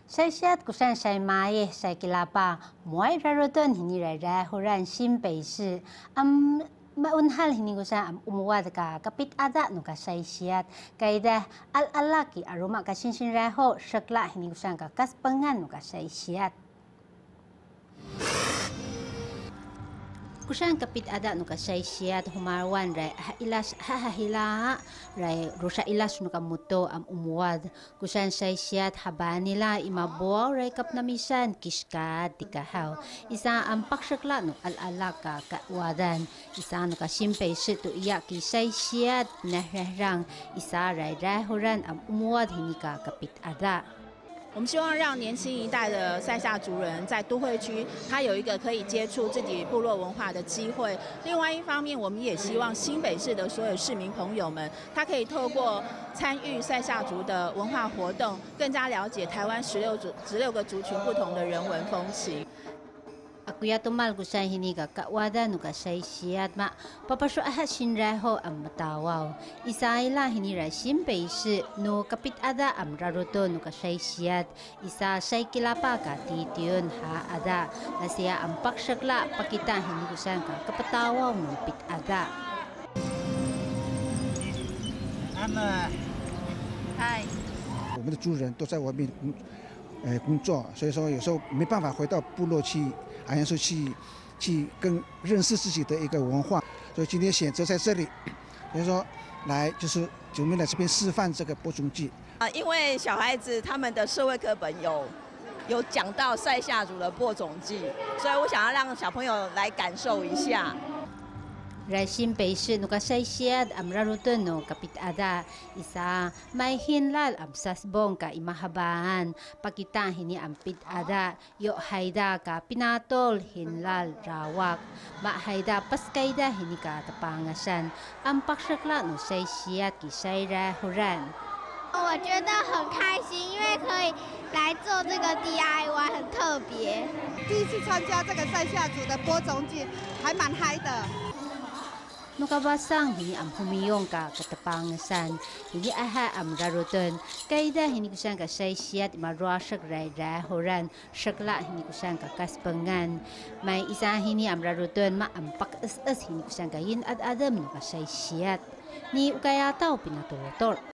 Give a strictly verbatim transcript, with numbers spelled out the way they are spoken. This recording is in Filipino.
Saya siat kusan saya mai saya kilapa muai rarodon hini rara horan sim beisi am maunhal hini kusan am umuwad ka kapit ada nuka saya siat kaida al alaki aroma ka sinsin raho shakla hini kusan ka kas pengan nuka saya siat kusan kapit ada nuka say siat humarwan ray ilas hahahila ray rusa ilas nuka muto am umuwad kusan say siat habanila imabuaw ray kapnamisan kiska tikahaw isa am pakshakla no alalaka kawadan isa nuka simpay situ iya ki say siat nahrang isa ray rahuran am umuwad hinika kapit ada。 我们希望让年轻一代的塞夏族人在都会区，他有一个可以接触自己部落文化的机会。另外一方面，我们也希望新北市的所有市民朋友们，他可以透过参与塞夏族的文化活动，更加了解台湾十六族十六个族群不同的人文风情。 Aku ya tumal ko sa hini ka kawadan ka sa siyat ma papasyo aha sinraho ang matawaw isa ila hini ra simpay si no kapit ada am raruto no ka sa siyat isa sa kilapa ka titiyon ha ada na siya ang paksyakla pakita hini ko sa ka kapatawaw no pit ada. Anna， 嗨， 我们的族人都在外面工，呃，工作，所以说有时候没办法回到部落去。 好像说去去更认识自己的一个文化，所以今天选择在这里，所以说来就是准备来这边示范这个播种祭啊，因为小孩子他们的社会课本有有讲到塞夏族的播种祭，所以我想要让小朋友来感受一下。 Resim beisi nuka say siat am raruton no kapit ada isa may hinlal am sasbong ka imahabahan pakita hini am pit ada yo haida ka pinatol hinlal rawak ma haida paskaida hini ka tapangasan am pakshakla no say siat ki say rahuran。 我觉得很开心，因为可以来做这个 D I Y， 很特别。 第一次参加这个塞夏族的播种季，还蛮嗨的。 Nukabasang hini am humiyong ka katapangasan hini aha am raruton kaida hini kusan ka say siat marwasak ray rahoran shakla hini kusan ka kaspengan may isa hini am raruton ma am pak-es-es hini kusan ka yin ad adam no ka say siat ni ukaya tao pinatutor.